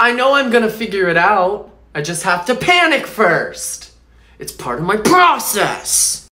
I know I'm gonna figure it out. I just have to panic first. It's part of my process.